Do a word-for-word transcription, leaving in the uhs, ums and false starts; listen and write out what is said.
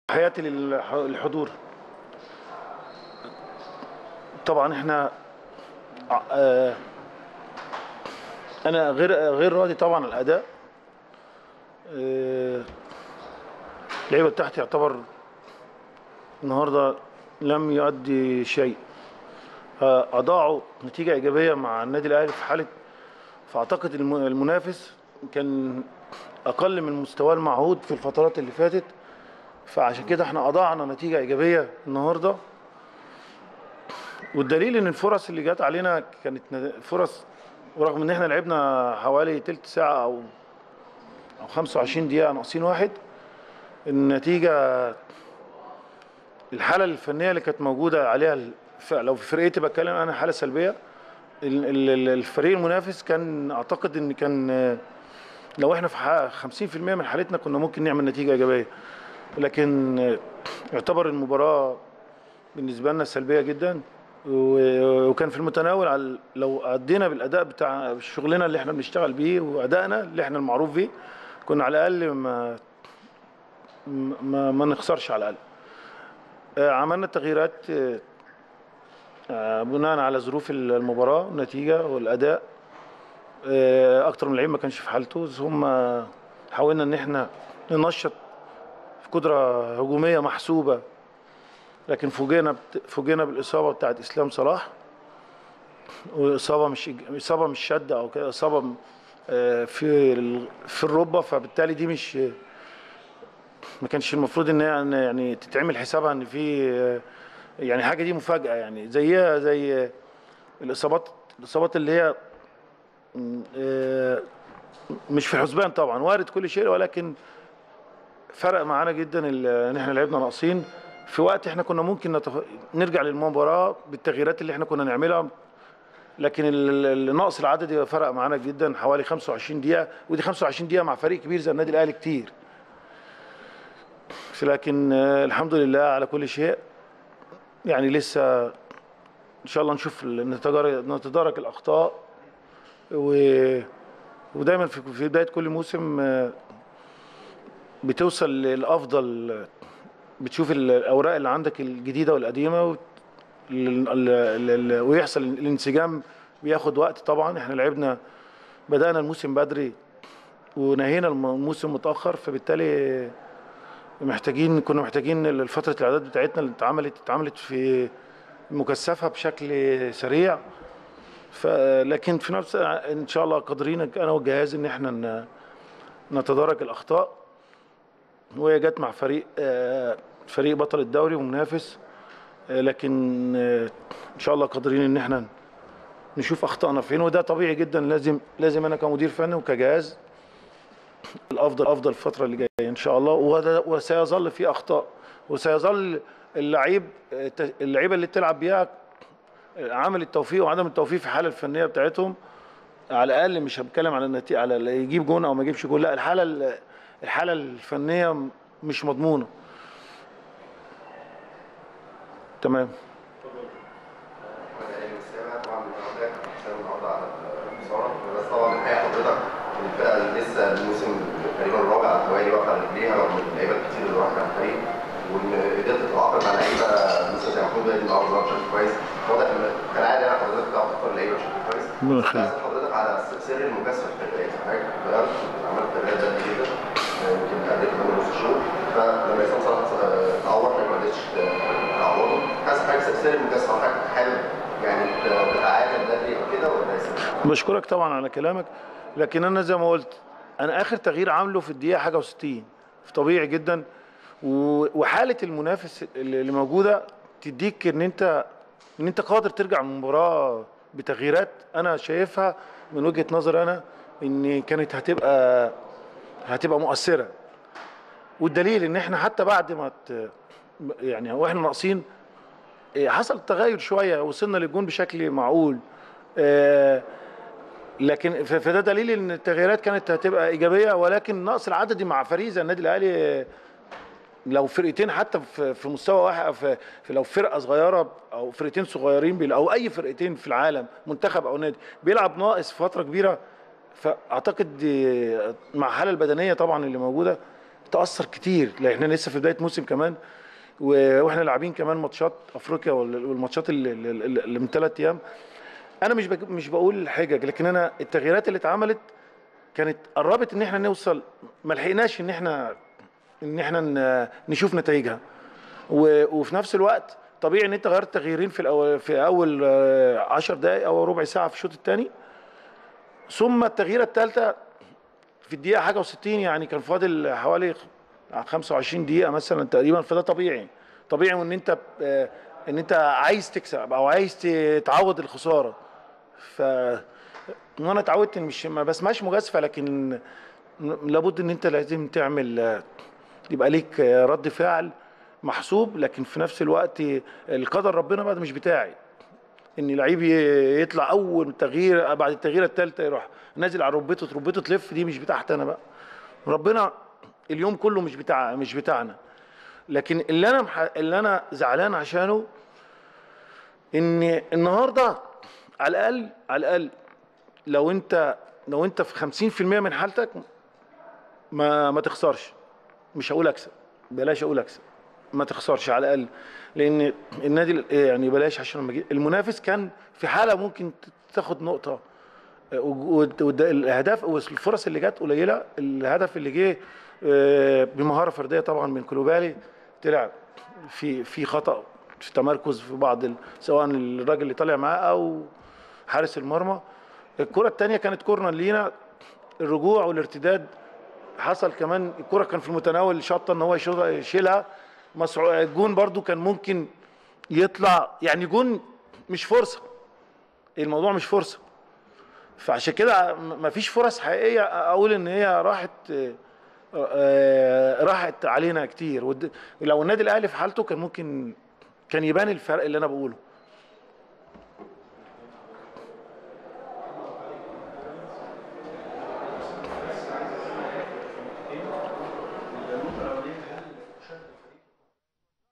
تحياتي للحضور. طبعا احنا آه، انا غير غير راضي طبعا عن الاداء. آه، اللعيبه بتاعتي يعتبر النهارده لم يؤدي شيء. آه، اضاعوا نتيجه ايجابيه مع النادي الاهلي في حاله، فاعتقد الم- المنافس كان اقل من مستواه المعهود في الفترات اللي فاتت، فعشان كده احنا اضاعنا نتيجه ايجابيه النهارده. والدليل ان الفرص اللي جت علينا كانت ن- فرص، ورغم ان احنا لعبنا حوالي تلت ساعه او او خمسة وعشرين دقيقه ناقصين واحد. النتيجه الحاله الفنيه اللي كانت موجوده عليها الف... لو في فرقتي بتكلم انا حاله سلبيه. ال- ال- ال- الفريق المنافس كان اعتقد ان كان لو احنا في ح- خمسين في المية من حالتنا كنا ممكن نعمل نتيجه ايجابيه، لكن يعتبر المباراه بالنسبه لنا سلبيه جدا. و- وكان في المتناول على لو ادينا بالاداء بتاع شغلنا اللي احنا بنشتغل بيه وادائنا اللي احنا المعروف بيه، كنا على الاقل ما ما, ما نخسرش على الاقل. آه، عملنا تغييرات آه، آه، بناء على ظروف المباراه والنتيجه والاداء. آه، اكتر من لعيب ما كانش في حالته، ثم حاولنا ان احنا ننشط في قدره هجوميه محسوبه، لكن فوجئنا بت- فوجئنا بالاصابه بتاعت اسلام صلاح. واصابه مش اصابه مش شده او كده، اصابه آه، في ال- في الركبه، فبالتالي دي مش ما كانش المفروض ان هي إن يعني تتعمل حسابها ان في آه، يعني حاجه دي مفاجاه، يعني زيها زي الاصابات الاصابات اللي هي م، آه، مش في الحسبان. طبعا وارد كل شيء، ولكن فرق معانا جدا ال- ان احنا لعبنا ناقصين في وقت احنا كنا ممكن نتف... نرجع للمباراه بالتغييرات اللي احنا كنا نعملها. لكن ال- ال- النقص العددي فرق معانا جدا حوالي خمسة وعشرين دقيقه، ودي خمسة وعشرين دقيقه مع فريق كبير زي النادي الاهلي كتير. لكن آه، الحمد لله على كل شيء. يعني لسه ان شاء الله نشوف ال- نتدارك نتدارك الاخطاء. و... ودايما في في بدايه كل موسم آه، بتوصل للافضل. بتشوف الاوراق اللي عندك الجديده والقديمه و... ال- ال- ال- ال- ويحصل الانسجام. بياخد وقت طبعا. احنا لعبنا بدأنا الموسم بدري ونهينا الم- الموسم متأخر، فبالتالي محتاجين كنا محتاجين الفترة الإعداد بتاعتنا اللي اتعملت اتعملت في مكثفة بشكل سريع. ف لكن في نفس ان شاء الله قادرين انا والجهاز ان احنا ن- نتدارك الاخطاء. وهي جت مع فريق آه، فريق بطل الدوري ومنافس. آه، لكن آه، ان شاء الله قادرين ان احنا نشوف اخطائنا فين، وده طبيعي جدا. لازم لازم انا كمدير فني وكجهاز الافضل افضل الفتره اللي جايه ان شاء الله. وهذا- وسيظل في اخطاء، وسيظل اللعيب اللعيبه اللي بتلعب بيها عامل التوفيق وعدم التوفيق في الحاله الفنيه بتاعتهم. على الاقل مش هتكلم على النتيجه، على اللي يجيب جون او ما يجيبش جون، لا، الحاله الحاله الفنيه مش مضمونه. تمام. طبعا النهارده النهارده على الخساره، بس طبعا الحقيقه حضرتك الفرقه اللي لسه الموسم تقريبا الرابع على التوالي واقفه على رجليها رغم اللعيبه الكتير اللي راحت على الفريق، وان قدرت تتعاقد مع لعيبه مثل زي محمود بادئ النهارده بشكل كويس. واضح ان كالعاده يعني حضرتك بتعرف تختار اللعيبه بشكل كويس. ربنا بس يخليك. بسال حضرتك على سر المكثف في التغييرات. حضرتك غيرت عملت تغييرات بدري جدا يمكن قبل كمان نص شهور، فلما يسام صلاح تعور ما قدرتش تعوضه. حاسس حضرتك سر المكثف حضرتك حابب يعني تتعادل بدري او كده ولا لسه؟ بشكرك طبعا على كلامك، لكن انا زي ما قلت انا اخر تغيير عامله في الدقيقه حاجه وستين، طبيعي جدا. و- وحاله المنافس اللي اللي موجوده تديك ان انت ان انت قادر ترجع من المباراه بتغييرات. انا شايفها من وجهه نظري انا ان كانت هتبقى هتبقى مؤثره. والدليل ان احنا حتى بعد ما ت... يعني واحنا ناقصين إيه، حصل تغير شويه، وصلنا للجون بشكل معقول. آه، لكن ف- فده دليل ان التغييرات كانت هتبقى ايجابيه، ولكن النقص العددي مع فريق زي النادي الاهلي آه، لو فرقتين حتى في في مستوى واحد، في في- لو فرقه صغيره او فرقتين صغيرين بيل- او اي فرقتين في العالم منتخب او نادي بيلعب ناقص فتره كبيره، فاعتقد آه، مع الحاله البدنيه طبعا اللي موجوده تاثر كتير، لان احنا لسه في بدايه موسم كمان، و- واحنا لاعبين كمان ماتشات افريقيا وال- والماتشات اللي, اللي اللي من ثلاث ايام. انا مش بج- مش بقول حجج، لكن انا التغييرات اللي اتعملت كانت قربت ان احنا نوصل، ما لحقناش ان احنا ان احنا ن- نشوف نتائجها. و- وفي نفس الوقت طبيعي ان انت غيرت تغييرين في الاول في اول آه، عشر دقائق او ربع ساعه في الشوط الثاني، ثم التغييره الثالثه في الدقيقه حاجه و60، يعني كان فاضل حوالي خمسة وعشرين دقيقه مثلا تقريبا. فده طبيعي، طبيعي وان انت آه، ان انت عايز تكسب او عايز ت- تعوض الخساره. ف وانا اتعودت إن مش ما بسمعش مجازفه، لكن لابد ان انت لازم تعمل آه، يبقى ليك آه، رد فعل محسوب، لكن في نفس الوقت القدر ربنا بقى ده مش بتاعي، ان لعيب ي- يطلع اول تغيير بعد التغييره الثالثه يروح نازل على ركبته، ركبته تلف، دي مش بتاعتي انا بقى. ربنا اليوم كله مش بتاع مش بتاعنا. لكن اللي انا مح... اللي انا زعلان عشانه ان النهارده على الاقل على الاقل لو انت لو انت في خمسين في المية من حالتك ما ما تخسرش. مش هقول اكسب، بلاش اقول اكسب، ما تخسرش على الاقل. لان النادي ال- يعني بلاش، عشان لما جه- المنافس كان في حاله ممكن تاخد نقطه، والاهداف والفرص اللي جت قليله. الهدف اللي جه آه، بمهاره فرديه طبعا من كلوبالي، طلع في في خطا في تمركز في بعض ال- سواء الراجل اللي طالع معاه او حارس المرمى. الكره الثانيه كانت كورنر لينا، الرجوع والارتداد حصل كمان. الكره كان في المتناول، شطه ان هو يشوط- يشيلها. مسعو- الجون برضو كان ممكن يطلع، يعني جون مش فرصه، الموضوع مش فرصه. فعشان كده م- مفيش فرص حقيقيه اقول ان هي راحت آه، آه، راحت علينا كتير. ود- لو النادي الاهلي في حالته كان ممكن كان يبان الفرق اللي انا بقوله.